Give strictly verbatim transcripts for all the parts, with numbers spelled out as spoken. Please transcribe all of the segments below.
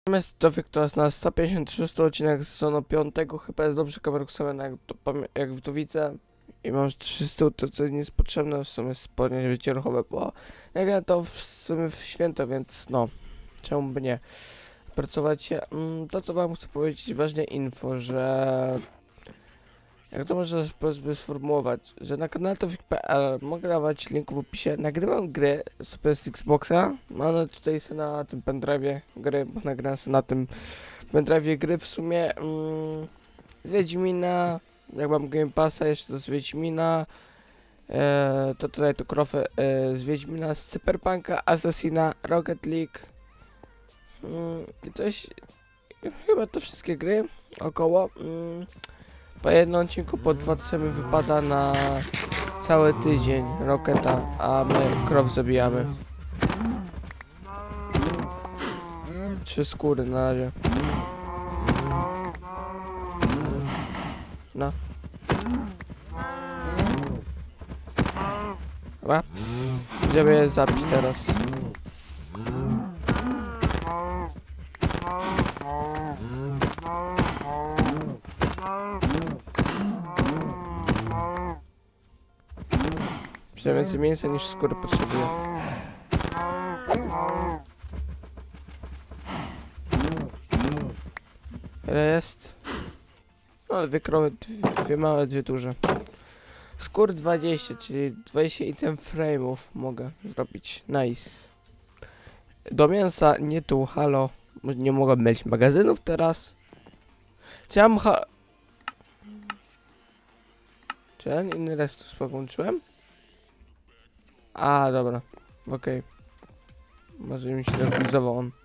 Natomiast to Wiktoras na sto pięćdziesiąt szósty odcinek z sezonu piątego, chyba jest dobrze kamerą ustawiona, jak, to pamię- jak w to widzę. I mam trzysta, to co nie jest potrzebne, w sumie spodnie życie ruchowe, bo nagle to w sumie w święto, więc no, czemu by nie pracować się. Mm, to co wam chcę powiedzieć, ważne info, że jak to można powiedzmy sformułować, że na kanale tofik kropka pe el mogę dawać link w opisie. Nagrywam gry sobie z Xboxa, mam tutaj sobie na tym pendrive'ie gry, bo nagrałem sobie na tym pendrive'ie gry w sumie mm, z Wiedźmina, jak mam Game Passa jeszcze to z Wiedźmina, e, to tutaj to krofę e, z Wiedźmina, z Cyberpunka, Assassina, Rocket League mm, i coś, chyba to wszystkie gry około. Mm, Po jednym odcinku po dwa to mi wypada na cały tydzień Rocketa, a my krow zabijamy. Trzy skóry na razie. No. Dobra. Żeby je zabić teraz. Przynajmniej więcej mięsa niż skóry potrzebuję. Ile jest? No, dwie krowy, dwie, dwie małe, dwie duże. Skór dwadzieścia, czyli dwadzieścia item frame'ów mogę zrobić. Nice. Do mięsa nie tu, halo. Nie mogę mieć magazynów teraz. Czy ja mam ha... Czy ja inny restus połączyłem? A, dobra. Okej. Okay. Może mi się realizował on.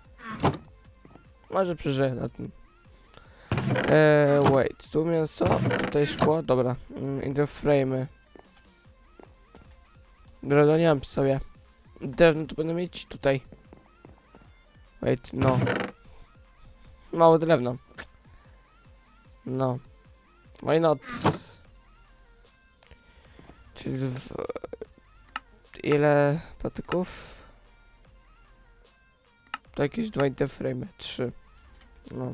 Może przeżyję na tym. Eee, wait. Tu mięso, tutaj szkło. Dobra. Mm, I do frame'y. Drewno nie mam przy sobie. Drewno to będę mieć tutaj. Wait, no. Mało drewno. No. Why not? Czyli w... Ile patyków? To jakieś dwa interframe, trzy. No.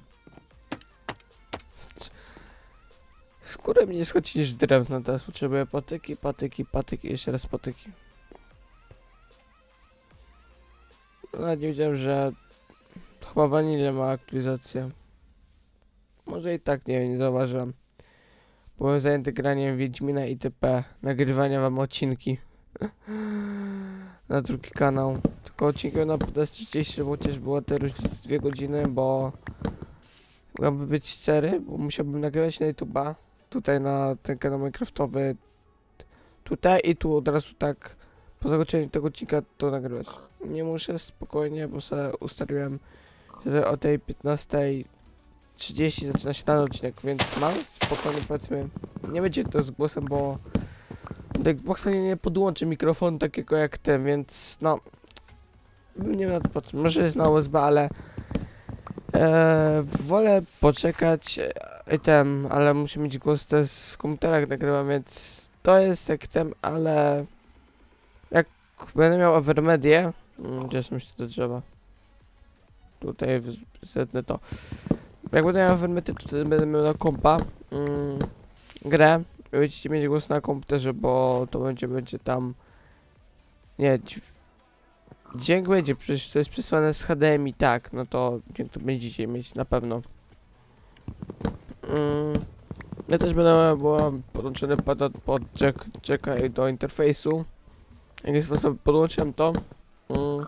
Skórę mnie schodzi niż drewno, teraz potrzebuję patyki, patyki, patyki, jeszcze raz patyki. Nawet nie wiedziałem, że chyba Vanilla ma aktualizację. Może i tak, nie wiem, nie zauważyłem. Byłem zajęty graniem Wiedźmina itp. Nagrywania wam odcinki. Na drugi kanał. Tylko odcinki na trzydzieści, bo chociaż było te różnice dwie godziny, bo miałbym być szczery, bo musiałbym nagrywać na YouTube'a. Tutaj na ten kanał Minecraftowy. Tutaj i tu od razu tak po zakończeniu tego odcinka to nagrywać. Nie muszę spokojnie, bo sobie ustaliłem, że o tej piętnastej trzydzieści zaczyna się ten odcinek, więc mam spokojnie, powiedzmy, nie będzie to z głosem, bo do Xboxa nie, nie podłączy mikrofonu takiego jak ten, więc no nie wiem na to patrzeć, może jest na U S B, ale e, wolę poczekać i ten, ale muszę mieć głos też z komputera jak nagrywam, więc to jest jak ten, ale jak będę miał Avermedię, gdzie są jeszcze te drzewa, tutaj zetnę to. Jak będę miał Avermedię, to wtedy będę miał na kompa mm, grę. Będziecie mieć głos na komputerze, bo to będzie, będzie tam... Nie, dźwięk będzie, przecież to jest przesłane z H D M I, tak, no to dźwięk to będziecie mieć na pewno. Mm, ja też będę była podłączony pod, pod jack, jacka do interfejsu. W jaki sposób podłączyłem to. Mm.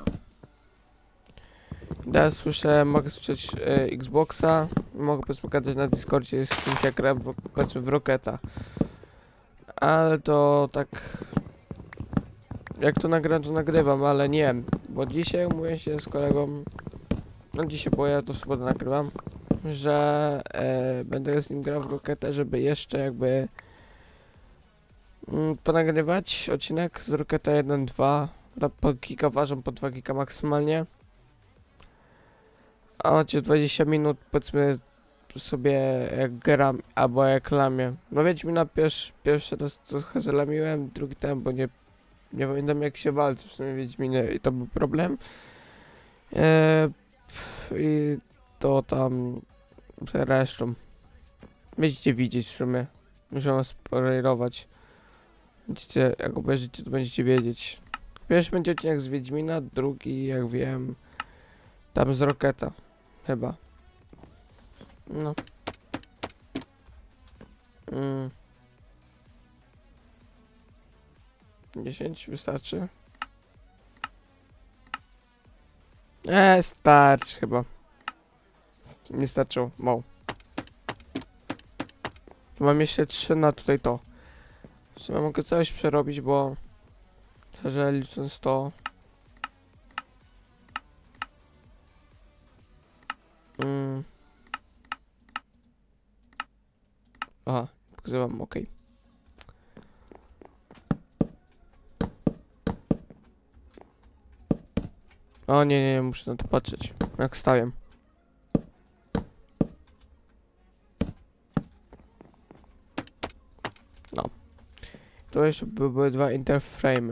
Teraz słyszę, mogę słyszeć e, Xboxa, mogę powiedzmy gadać na Discordzie z kimś jak gram w, powiedzmy w Rocketa. Ale to tak... Jak to nagram, to nagrywam, ale nie wiem, bo dzisiaj umówię się z kolegą, no dzisiaj, bo ja to w sobotę nagrywam, że e, będę z nim grał w Rocketa, żeby jeszcze jakby mm, ponagrywać odcinek z Rocketa jeden dwa, po giga ważą, po dwa giga maksymalnie, a macie dwadzieścia minut, powiedzmy sobie jak gram, albo jak lamię. No Wiedźmina pierwszy, pierwszy raz trochę zalamiłem, drugi tam, bo nie nie pamiętam jak się walczy w sumie Wiedźminie i to był problem. Eee, I to tam z resztą. Będziecie widzieć w sumie. Muszę spoilerować. Będziecie, jak obejrzycie, to będziecie wiedzieć. Pierwszy będzie odcinek z Wiedźmina, drugi, jak wiem, tam z Roketa. Chyba. No. Mm. dziesięć wystarczy? Eee, starczy chyba. Nie starczyło, wow. Mam jeszcze trzy na tutaj to. W sumie mogę coś przerobić, bo... Szczerze licząc to... Mm. Aha, pokazywam, ok. O nie, nie, nie, muszę na to patrzeć. Jak stawiam. No. To jeszcze by były dwa interframe'y.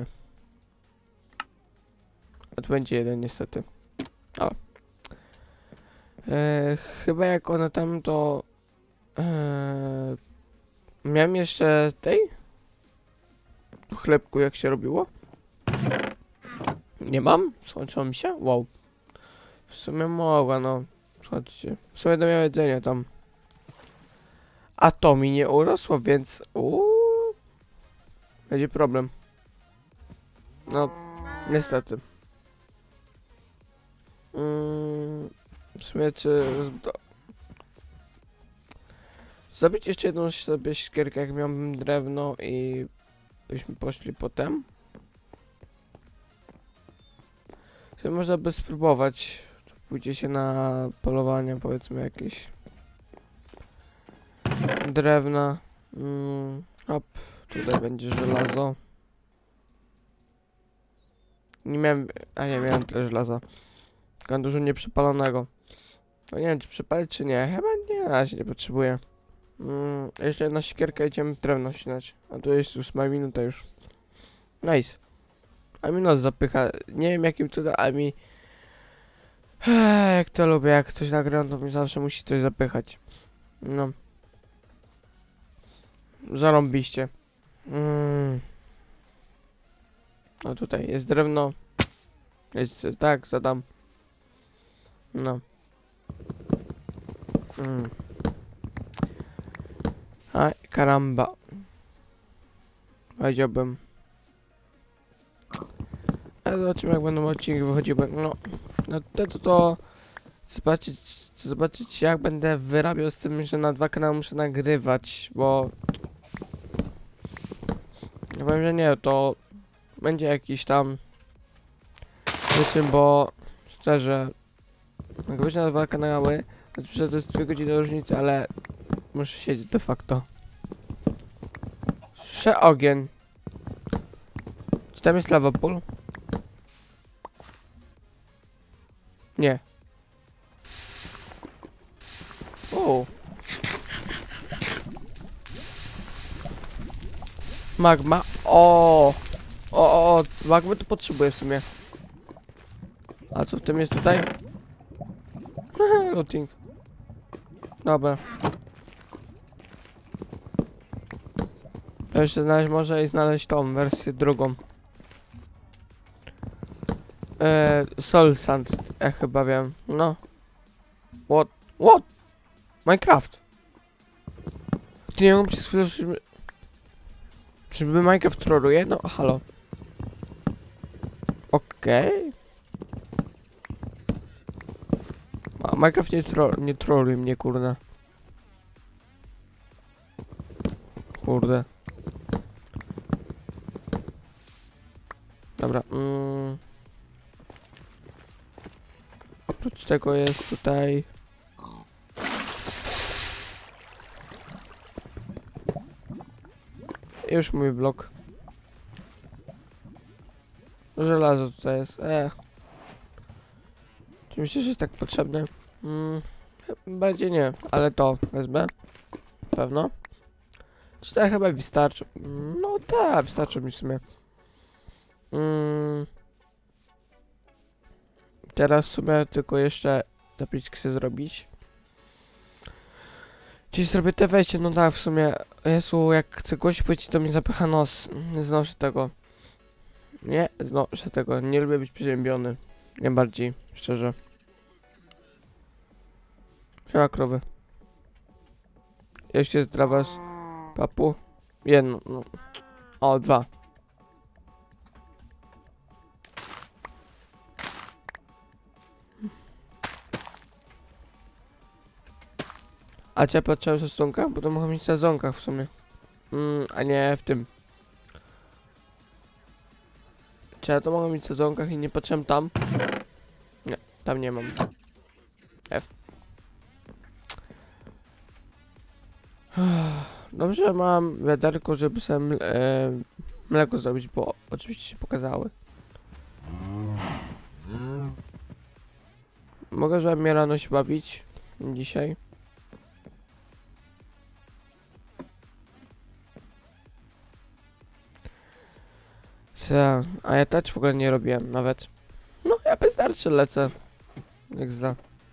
A tu będzie jeden niestety. O. E, chyba jak one tam to... E, miałem jeszcze tej? Chlebku jak się robiło? Nie mam? Skończyło mi się? Wow. W sumie mogła, no. Słuchajcie. W sumie to miałem jedzenie tam. A to mi nie urosło, więc... Uuu, będzie problem. No, niestety. Mm, w sumie czy... Zrobić jeszcze jedną sobie siekierkę, jak miałbym drewno i... byśmy poszli potem. Czyli można by spróbować. Pójdzie się na polowanie, powiedzmy jakieś drewna. Mm, hop, tutaj będzie żelazo. Nie miałem, a nie miałem tyle żelaza. Tylko dużo nieprzepalonego. No nie wiem, czy przepalić, czy nie. Chyba nie, na razie nie potrzebuję. Mm, jeszcze jedna siekierka, idziemy drewno ścinać. A tu jest ósma minuta już. Nice. A mi nos zapycha. Nie wiem jakim cudem, ale mi... Ech, jak to lubię, jak coś nagrywam, to mi zawsze musi coś zapychać. No. Zarąbiście. Mm. No tutaj jest drewno. Jest, tak, zadam. No. Mm. Aj, karamba. Powiedziałbym. Ale zobaczymy jak będą odcinki wychodziły. No, no to, to, to zobaczyć, zobaczyć jak będę wyrabiał z tym, że na dwa kanały muszę nagrywać, bo ja powiem, że nie, to będzie jakiś tam wiecie, bo szczerze mogę być na dwa kanały, znaczy, że to jest dwie godziny różnicy, ale muszę siedzieć de facto. Słyszę ogień. Czy tam jest lava pool? Nie. O. Magma. O. O, o, o. Magmy to potrzebuję w sumie. A co w tym jest tutaj? Looting. Dobra. To jeszcze znaleźć może i znaleźć tą wersję drugą. Eee, Soul Sand, ja chyba wiem. No. What? What? Minecraft. Ty nie wiem przez chwilę, żeby... Czyby Minecraft troluje? No, halo. Okej. Okay. Minecraft nie, tro nie troluje mnie, kurde. Kurde. Dobra. Mm. Oprócz tego jest tutaj... Już mój blok. Żelazo tutaj jest. E. Czy myślisz, że jest tak potrzebne? Mm. Bardziej nie, ale to wezmę. Pewno. Czy to chyba wystarczy? No tak, wystarczy mi w sumie. Mm. Teraz w sumie tylko jeszcze tabliczki chcę zrobić. Czyli zrobię te wejście, no tak, w sumie, Jezu, jak chcę głośno powiedzieć, to mi zapycha nos. Nie znoszę tego. Nie znoszę tego, nie lubię być przeziębiony. Nie bardziej, szczerze. Siema krowy. Jeszcze jest dla was papu. Jedno, no. O, dwa. A cię patrzyłem w stosunkach? Bo to mogą mieć w sezonkach w sumie. Mm, a nie w tym. Czy ja to mogę mieć w sezonkach i nie patrzyłem tam? Nie, tam nie mam. F. Dobrze, mam wiaderko, żeby sobie e, mleko zrobić, bo oczywiście się pokazały. Mogę z wami rano się bawić dzisiaj. Co? A ja też w ogóle nie robiłem nawet. No ja bez tarczy lecę. Jak zda.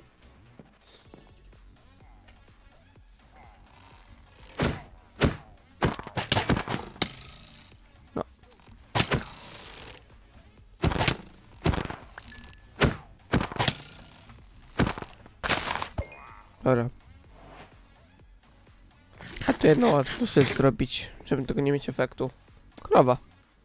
No. Dobra. A to jedno łatwo sobie zrobić, żeby tego nie mieć efektu. Krowa.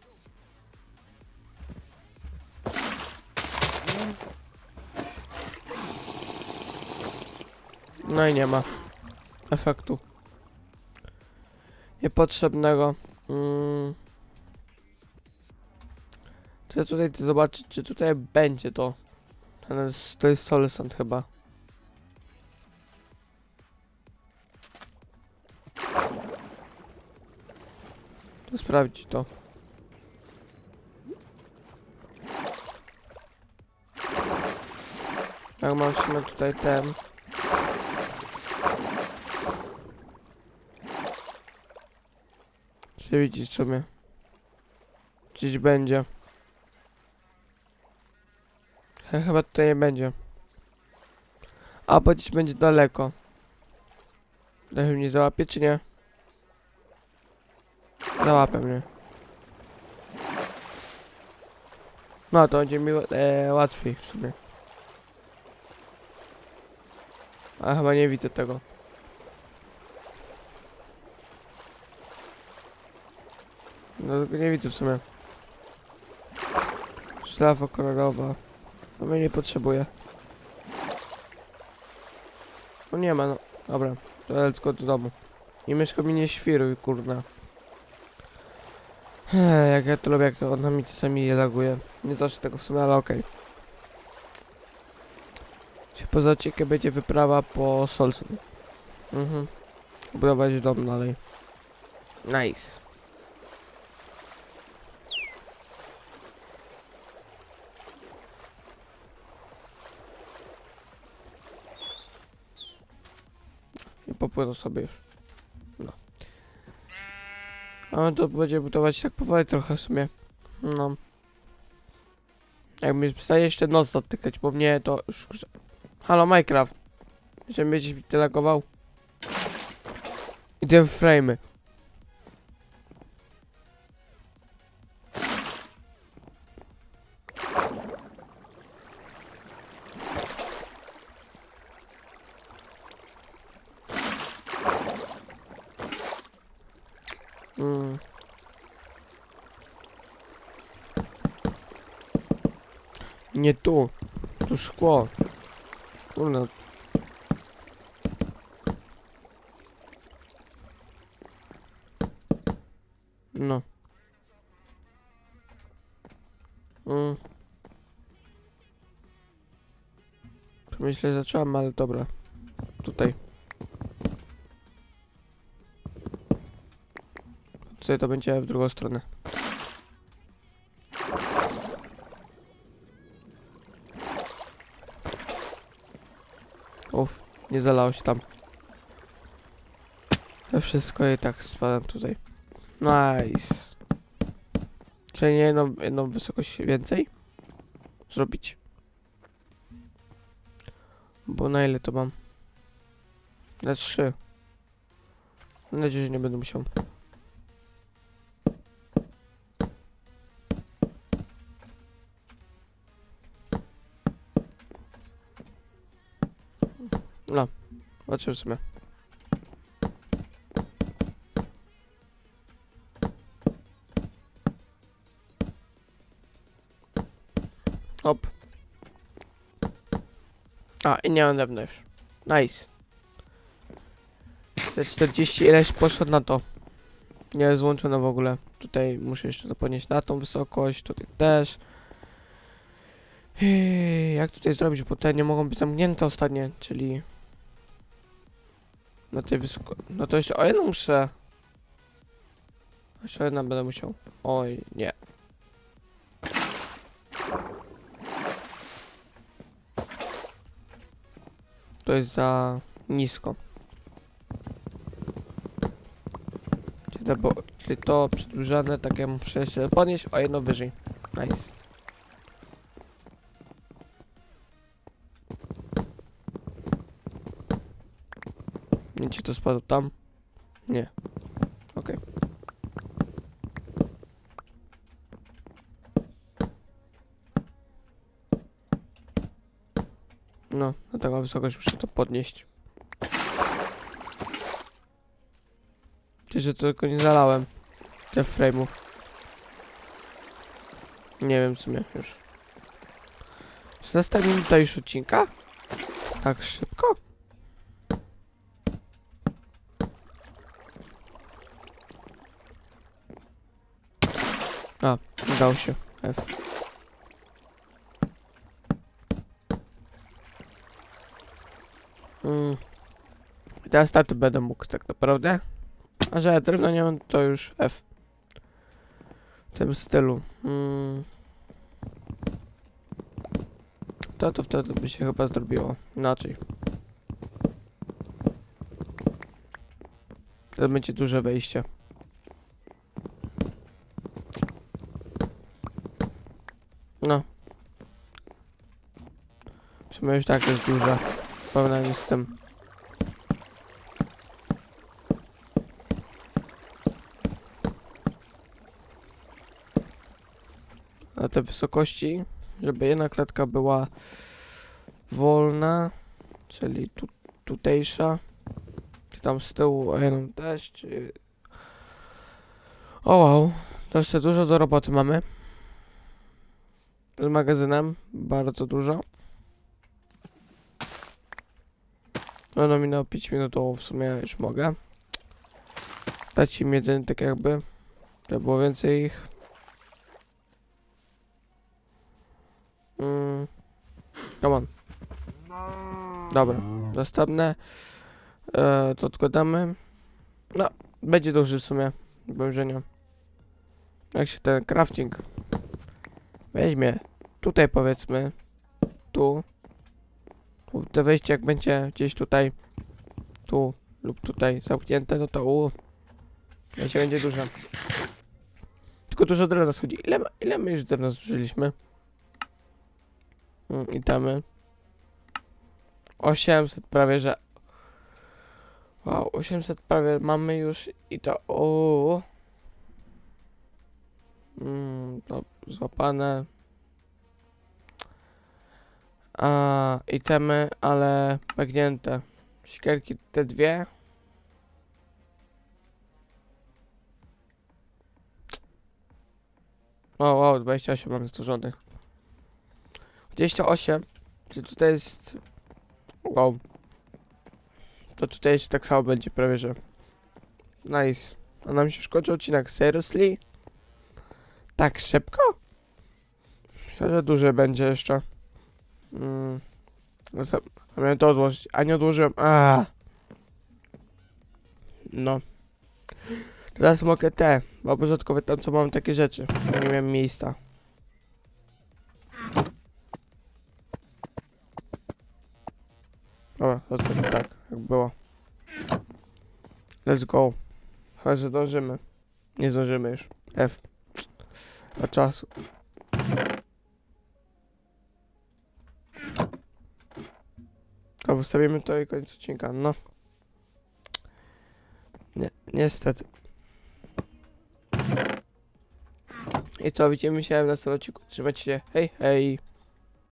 No i nie ma efektu niepotrzebnego. Mm. Chcę tutaj zobaczyć, czy tutaj będzie to. To jest, to jest Solsant chyba. To sprawdzić to. Jak mam w sumie tutaj ten. Czy widzisz w sumie? Gdzieś będzie. He, chyba tutaj nie będzie. A bo gdzieś będzie daleko. Dalej mnie załapie czy nie? Załapie mnie. No to będzie mi e, łatwiej w sumie. A chyba nie widzę tego. No tego nie widzę w sumie. Szlafa kolorowa. No mnie nie potrzebuje. No nie ma, no. Dobra, to let's go do domu. I myszko mi nie świruj, kurna. Ech, jak ja to lubię, jak ona mi czasami je laguje. Nie zawsze tego w sumie, ale okej. Okay. Poza odcinkiem będzie wyprawa po Solsen. Mhm. Budować dom dalej. Nice. I popłynął sobie już. No. A on to będzie budować tak powoli trochę w sumie. No. Jak mi przestaje jeszcze noc dotykać, bo mnie to już... Halo Minecraft. Że mnie gdzieś mi telegował. Idę w frame'y. Mm. Nie tu. Tu szkło. Kurna. No. Mm. Myślę, że zacząłem, ale dobra. Tutaj. Tutaj to będzie w drugą stronę. Uff, nie zalało się tam. To wszystko i tak spadam tutaj. Nice. Czyli nie jedną, jedną wysokość więcej? Zrobić. Albo na ile to mam? Na trzy. Mam nadzieję, że nie będę musiał. No, zobaczymy sobie. Hop. A, i nie mam drewna już. Nice. Te czterdzieści ileś poszło na to. Nie jest złączone w ogóle. Tutaj muszę jeszcze to podnieść na tą wysokość, tutaj też. Ej, jak tutaj zrobić, bo te nie mogą być zamknięte ostatnie, czyli... Na tej wysoko... No to jeszcze o jedną muszę. Jeszcze jedna będę musiał. Oj, nie. To jest za nisko. Czyli to, bo, czyli to przedłużane, tak ja muszę jeszcze podnieść o jedno wyżej. Nice. Nie, ci to spadło tam? Nie. Okej. Okay. No, na taką wysokość muszę to podnieść. Czy że tylko nie zalałem te frame'ów. Nie wiem w sumie już. szesnasta minuta już odcinka? Tak szybko? A, udało się. F. Mm. Teraz taty będę mógł tak naprawdę. A że ja drewno nie mam, to już F. W tym stylu. Mm. To to wtedy by się chyba zrobiło inaczej. To będzie duże wejście. No. W sumie już tak jest duże. W porównaniu z tym. Na te wysokości, żeby jedna klatka była wolna, czyli tu, tutejsza, czy tam z tyłu, a jedną też, czy... O wow, to jeszcze dużo do roboty mamy. Z magazynem, bardzo dużo. No, no minęło pięć minut, to w sumie już mogę dać im jedzenie tak jakby, żeby było więcej ich. Mm. Come on. Dobra, następne e, to odkładamy. No, będzie duży w sumie, powiem, że nie. Jak się ten crafting weźmie, tutaj powiedzmy, tu, tu te wejście jak będzie gdzieś tutaj, tu lub tutaj zamknięte, no to u, wejście będzie duże. Tylko dużo drewna schodzi. Ile, ile my już drewna zużyliśmy? Mm, I tamy. osiemset prawie, że... Wow, osiemset prawie mamy już i to... O. Mm, to złapane. A, itemy, ale pęknięte. Siekierki te dwie. O, wow, dwadzieścia osiem mamy stworzonych. dwadzieścia osiem. Czy tutaj jest... Wow. To tutaj jeszcze tak samo będzie prawie, że... Nice. A nam się już kończy odcinek. Seriously? Tak szybko? Myślę, że duży będzie jeszcze. Mm. No to, a miałem to odłożyć, a nie odłożyłem. Aaaa. No. Teraz mogę te, bo porządkowe tam co mam takie rzeczy. Ja nie miałem miejsca. Dobra, to zrobię tak, jak było. Let's go. Chyba, że zdążymy. Nie zdążymy już. F. A czasu. Dobra, postawimy to i koniec odcinka, no. Nie, niestety. I co, widzimy się w następnym odcinku. Trzymajcie się, hej, hej.